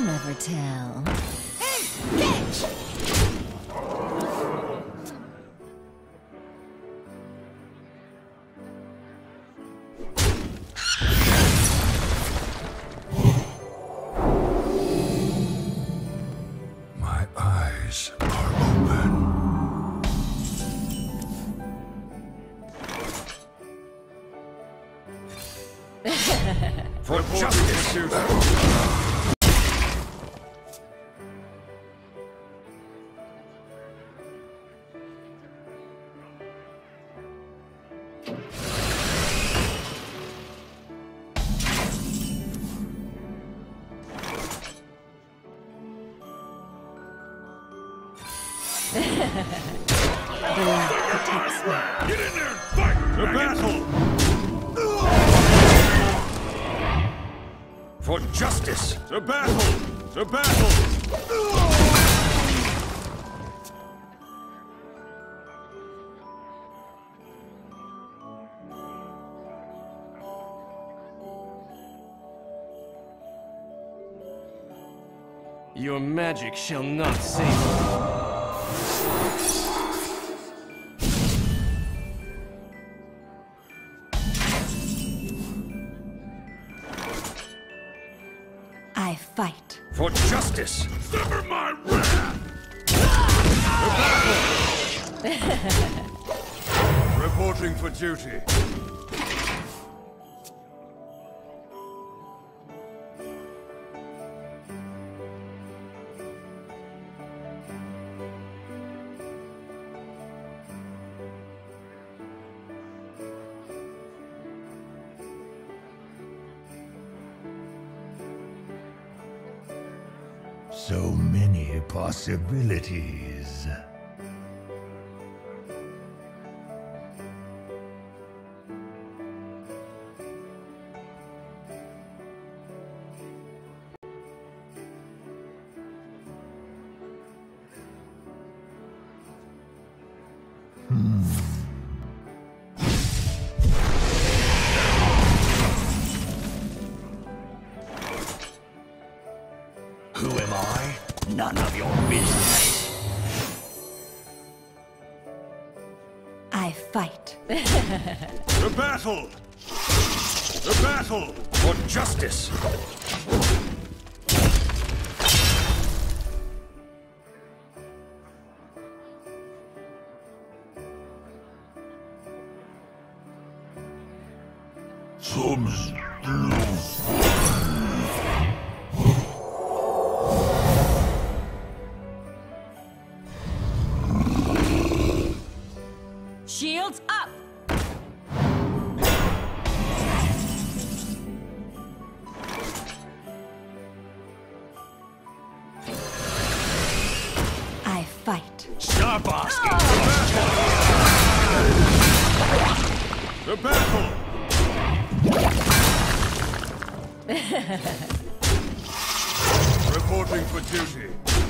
never tell. Hey, catch! My eyes are open. For justice! Blood protects me. Get in there! Fight! The battle! For justice! The battle! The battle! Your magic shall not save me. I fight. For justice! Sever my wrath! The battle! Reporting for duty. So many possibilities. Who am I? None of your business. I fight. The battle! The battle! For justice! Shields up! I fight. Stop asking! The battle! Reporting for duty.